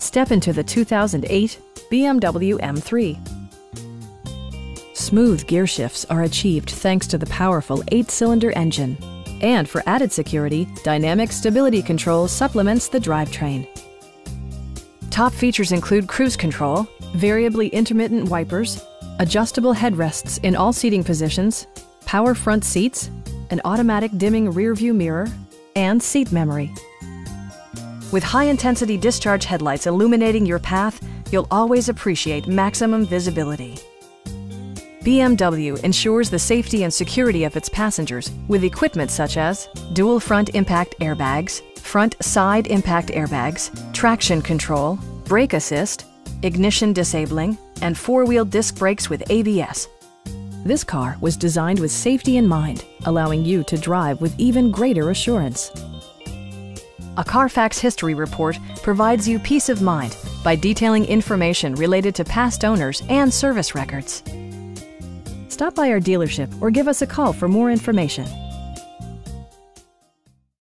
Step into the 2008 BMW M3. Smooth gear shifts are achieved thanks to the powerful 8-cylinder engine. And for added security, dynamic stability control supplements the drivetrain. Top features include cruise control, variably intermittent wipers, adjustable headrests in all seating positions, power front seats, an automatic dimming rear-view mirror, and seat memory. With high-intensity discharge headlights illuminating your path, you'll always appreciate maximum visibility. BMW ensures the safety and security of its passengers with equipment such as dual front impact airbags, front side impact airbags, traction control, brake assist, ignition disabling, and four-wheel disc brakes with ABS. This car was designed with safety in mind, allowing you to drive with even greater assurance. A Carfax history report provides you peace of mind by detailing information related to past owners and service records. Stop by our dealership or give us a call for more information.